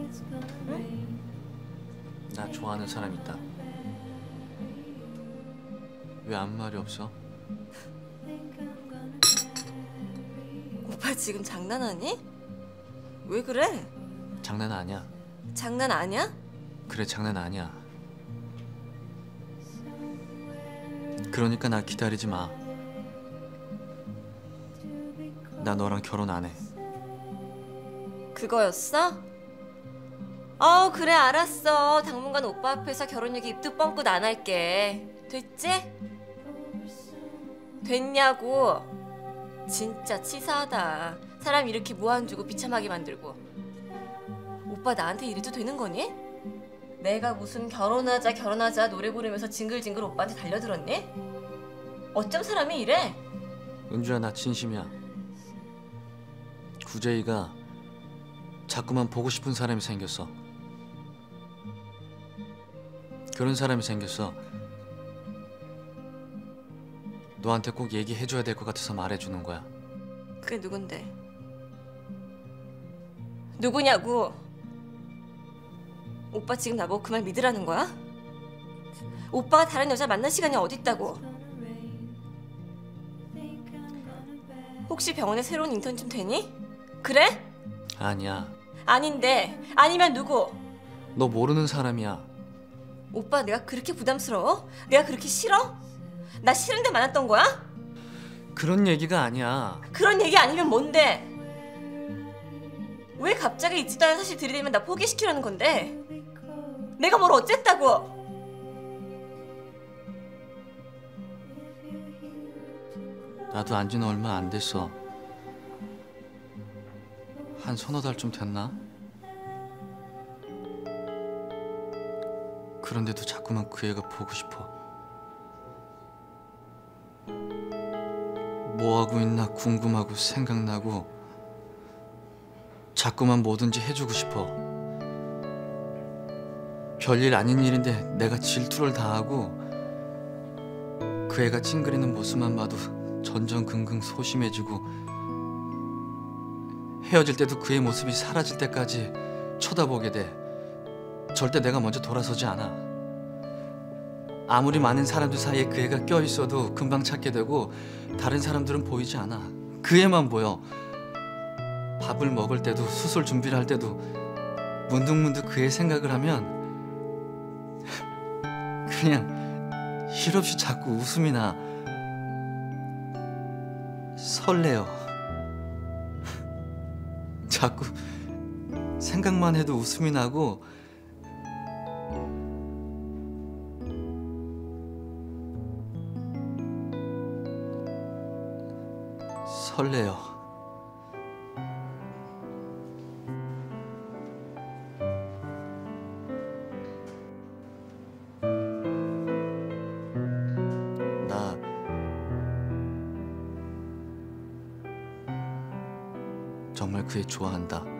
응? 나 좋아하는 사람 있다. 왜 아무 말이 없어? 오빠 지금 장난하니? 왜 그래? 장난 아니야. 장난 아니야? 그래, 장난 아니야. 그러니까 나 기다리지 마. 나 너랑 결혼 안 해. 그거였어? 그래 알았어. 당분간 오빠 앞에서 결혼 얘기 입도 뻥끗 안 할게. 됐지? 됐냐고. 진짜 치사하다. 사람 이렇게 무한 주고 비참하게 만들고. 오빠 나한테 이래도 되는 거니? 내가 무슨 결혼하자 노래 부르면서 징글징글 오빠한테 달려들었니? 어쩜 사람이 이래? 은주야, 나 진심이야. 구재이가 자꾸만 보고 싶은 사람이 생겼어. 그런 사람이 생겼어. 너한테 꼭 얘기해줘야 될 것 같아서 말해주는 거야. 그게 누군데? 누구냐고? 오빠 지금 나보고 그 말 믿으라는 거야? 오빠가 다른 여자 만날 시간이 어딨다고? 혹시 병원에 새로운 인턴 좀 되니? 그래? 아니야. 아닌데. 아니면 누구? 너 모르는 사람이야. 오빠 내가 그렇게 부담스러워? 내가 그렇게 싫어? 나 싫은데 만났던 거야? 그런 얘기가 아니야. 그런 얘기 아니면 뭔데? 왜 갑자기 있지도 않은 사실 들이대면 나 포기시키려는 건데? 내가 뭘 어쨌다고? 나도 안 지는 얼마 안 됐어. 한 서너 달쯤 됐나? 그런데도 자꾸만 그 애가 보고 싶어. 뭐 하고 있나 궁금하고 생각나고 자꾸만 뭐든지 해주고 싶어. 별일 아닌 일인데 내가 질투를 다하고 그 애가 찡그리는 모습만 봐도 전전긍긍 소심해지고 헤어질 때도 그의 모습이 사라질 때까지 쳐다보게 돼. 절대 내가 먼저 돌아서지 않아. 아무리 많은 사람들 사이에 그 애가 껴있어도 금방 찾게 되고 다른 사람들은 보이지 않아. 그 애만 보여. 밥을 먹을 때도 수술 준비를 할 때도 문득문득 그 애 생각을 하면 그냥 실없이 자꾸 웃음이 나. 설레요. 자꾸 생각만 해도 웃음이 나고 설레요. 나 정말 그 애 좋아한다.